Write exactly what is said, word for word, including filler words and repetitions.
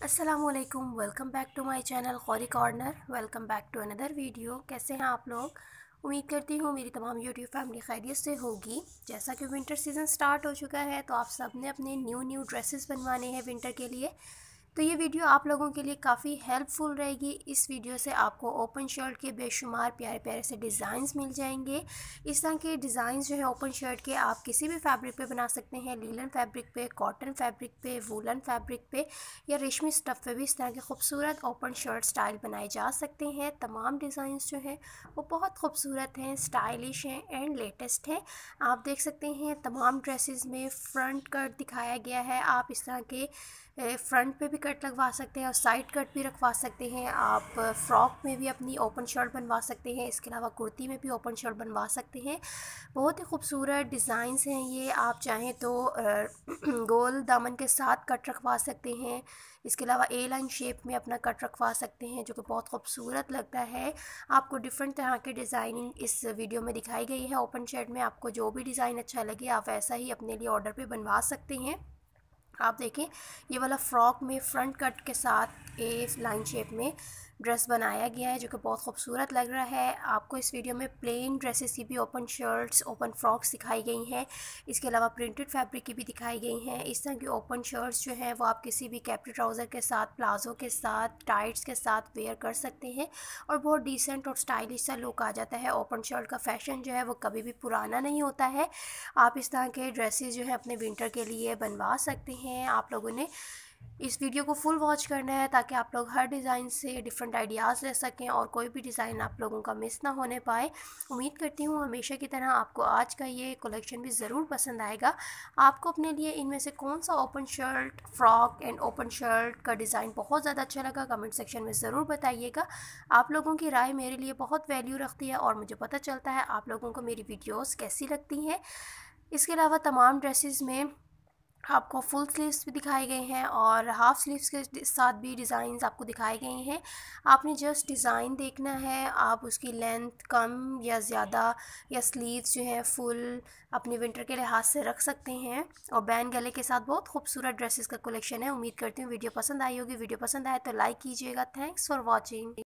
अस्सलामुअलैकुम, welcome back to my channel Khauri corner. Welcome back to another video. कैसे हैं आप लोग? उम्मीद करती हूँ मेरी तमाम यूट्यूब फैमिली खैरियत से होगी। जैसा कि विंटर सीज़न स्टार्ट हो चुका है तो आप सब ने अपने न्यू न्यू ड्रेसेस बनवाने हैं विंटर के लिए। तो ये वीडियो आप लोगों के लिए काफ़ी हेल्पफुल रहेगी। इस वीडियो से आपको ओपन शर्ट के बेशुमार प्यारे प्यारे से डिज़ाइंस मिल जाएंगे। इस तरह के डिज़ाइंस जो है ओपन शर्ट के आप किसी भी फैब्रिक पे बना सकते हैं, लीलन फैब्रिक पे, कॉटन फैब्रिक पे, वूलन फैब्रिक पे या रेशमी स्टफ़ पे भी इस तरह के खूबसूरत ओपन शर्ट स्टाइल बनाए जा सकते हैं। तमाम डिज़ाइंस जो हैं वो बहुत खूबसूरत हैं, स्टाइलिश हैं एंड लेटेस्ट हैं। आप देख सकते हैं तमाम ड्रेसेस में फ्रंट कट दिखाया गया है। आप इस तरह के फ्रंट पे भी कट लगवा सकते हैं और साइड कट भी रखवा सकते हैं। आप फ्रॉक में भी अपनी ओपन शर्ट बनवा सकते हैं, इसके अलावा कुर्ती में भी ओपन शर्ट बनवा सकते हैं। बहुत ही खूबसूरत डिज़ाइंस हैं ये। आप चाहें तो गोल दामन के साथ कट रखवा सकते हैं, इसके अलावा ए लाइन शेप में अपना कट रखवा सकते हैं जो कि बहुत खूबसूरत लगता है। आपको डिफरेंट तरह के डिज़ाइनिंग इस वीडियो में दिखाई गई है। ओपन शर्ट में आपको जो भी डिज़ाइन अच्छा लगे आप ऐसा ही अपने लिए ऑर्डर पे बनवा सकते हैं। आप देखें ये वाला फ्रॉक में फ्रंट कट के साथ ए लाइन शेप में ड्रेस बनाया गया है जो कि बहुत खूबसूरत लग रहा है। आपको इस वीडियो में प्लेन ड्रेसेस की भी ओपन शर्ट्स, ओपन फ्रॉक्स दिखाई गई हैं, इसके अलावा प्रिंटेड फैब्रिक की भी दिखाई गई हैं। इस तरह की ओपन शर्ट्स जो हैं वो आप किसी भी कैप्री ट्राउज़र के साथ, प्लाजो के साथ, टाइट्स के साथ वेयर कर सकते हैं और बहुत डिसेंट और स्टाइलिश सा लुक आ जाता है। ओपन शर्ट का फैशन जो है वो कभी भी पुराना नहीं होता है। आप इस तरह के ड्रेसेस जो है अपने विंटर के लिए बनवा सकते हैं। आप लोगों ने इस वीडियो को फुल वॉच करना है ताकि आप लोग हर डिज़ाइन से डिफरेंट आइडियाज़ ले सकें और कोई भी डिज़ाइन आप लोगों का मिस ना होने पाए। उम्मीद करती हूँ हमेशा की तरह आपको आज का ये कलेक्शन भी ज़रूर पसंद आएगा। आपको अपने लिए इनमें से कौन सा open shirt, frock and open shirt का डिज़ाइन बहुत ज़्यादा अच्छा लगा कमेंट सेक्शन में ज़रूर बताइएगा। आप लोगों की राय मेरे लिए बहुत वैल्यू रखती है और मुझे पता चलता है आप लोगों को मेरी वीडियोज़ कैसी लगती हैं। इसके अलावा तमाम ड्रेसेस में आपको फुल स्लीव्स भी दिखाए गए हैं और हाफ़ स्लीव्स के साथ भी डिज़ाइंस आपको दिखाए गए हैं। आपने जस्ट डिज़ाइन देखना है, आप उसकी लेंथ कम या ज़्यादा या स्लीव्स जो है फुल अपने विंटर के लिहाज से रख सकते हैं। और बैन गले के साथ बहुत खूबसूरत ड्रेसेस का कलेक्शन है। उम्मीद करती हूँ वीडियो पसंद आई होगी। वीडियो पसंद आए तो लाइक कीजिएगा। Thanks for watching.